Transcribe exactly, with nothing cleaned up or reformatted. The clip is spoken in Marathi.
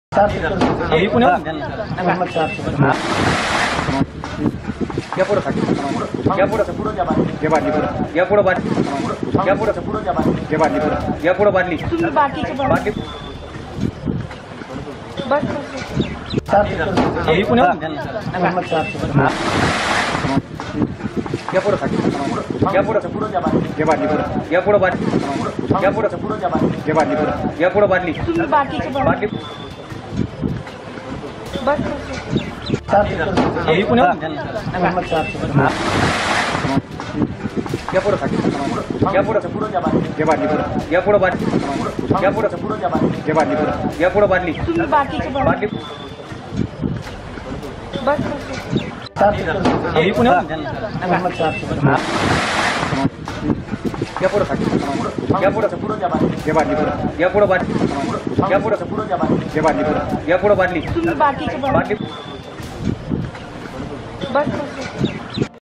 अभी पुणे या पुढं खाली या पुढं या बादली पुढं या पुढं बादली या पुढं या बादली पुढं या पुढं बादली तुम्ही बाकीचे बादली बस अभी पुणे या पुढं खाली या पुढं या बादली पुढं या पुढं बादली या पुढं या बादली पुढं या पुढं बादली तुम्ही बाकीचे बादली बस अभी पुणे या पुढं खाली या पुढं या बादली पुढं या पुढं बादली या पुढं या बादली पुढं या पुढं बादली तुम्ही बाकीचे बादली बस अभी पुणे या पुढं खाली या पुढं या बादली पुढं या पुढं बादली या पुढं या बादली पुढं या पुढं बादली तुम्ही बाकीचे बादली बस